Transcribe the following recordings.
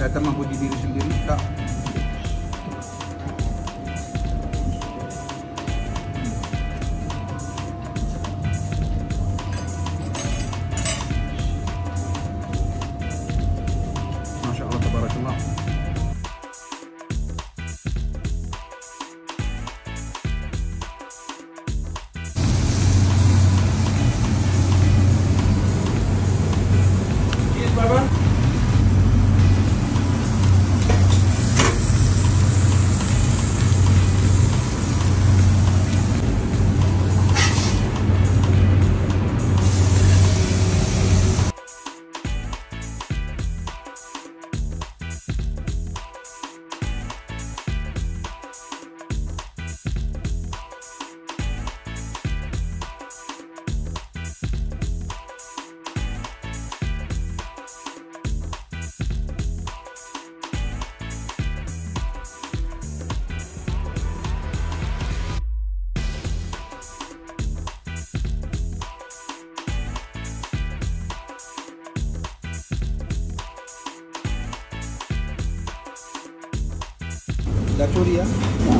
kata memuji diri sendiri, tak. Masya Allah, tabarakallah. Baba. Dah curi ya?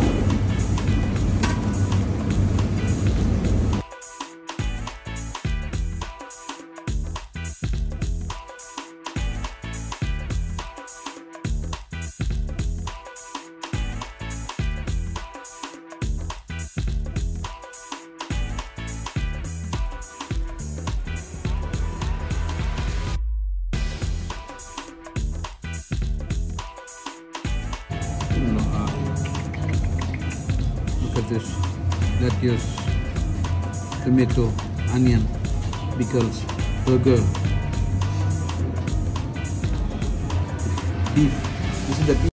Look at this: lettuce, tomato, onion, pickles, burger, beef. This is the beef.